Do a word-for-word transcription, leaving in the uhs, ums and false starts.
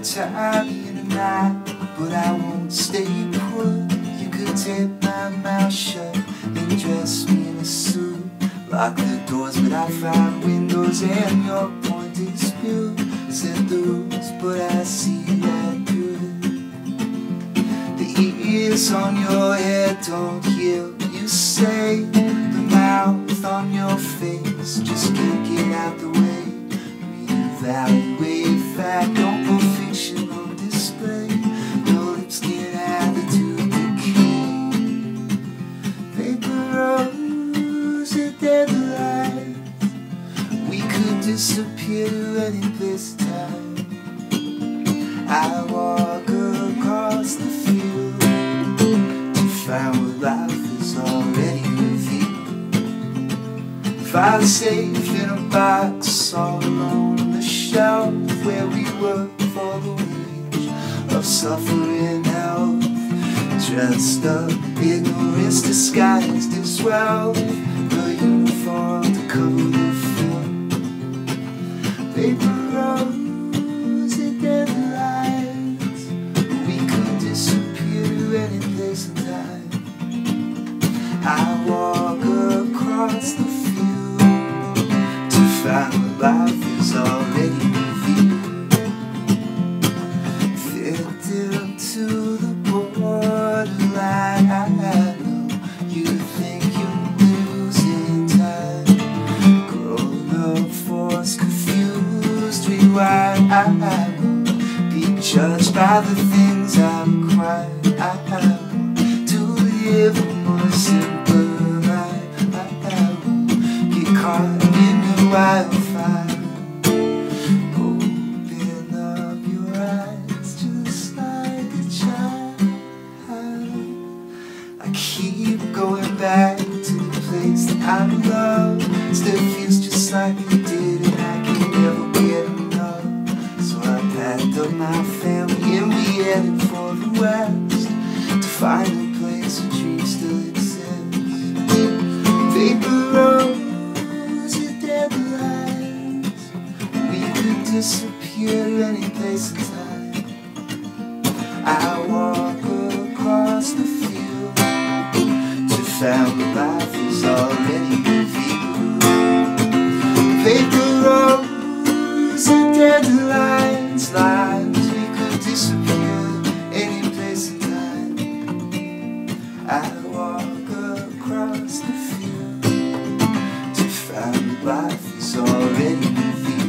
tie me in a knot, but I won't stay put. You could tape my mouth shut and dress me in a suit. Lock the doors, but I find windows, and your point of dispute set the rules, but I see that good. The ears on your head don't hear what you say. The mouth on your face just can't get out the way. Reevaluate fact, don't put fiction on display. Your lips get added to decay. Paper rose at deadlines. We could disappear to any place or time. I walk across the field to find what life is already revealed. File safe in a box all alone on the shelf where we work for the wage of suffering health. Dressed up, ignorance disguised as wealth. The uniform to cover the film. Paper rose at deadlines. We could disappear to any place and time. I walk across the field to find what life is already revealed. Victim to the borderline. I know you think you're losing time. Grown up, forced, confused, rewind. I won't be judged by the things I'm crying. I want to live a more simple life. I won't get caught in the wildfire. Open up your eyes just like a child. I keep going back to the place that I love. Still feels just like it did, and I can never get enough. So I packed up my family and we headed for the west to find a place where dreams still exist. Paper rose at deadlines. We could disappear any place and time. I walk across the field to find what life is already revealed. Paper rose at deadlines. Lives we could disappear any place and time. I walk across the field to find what life is already revealed.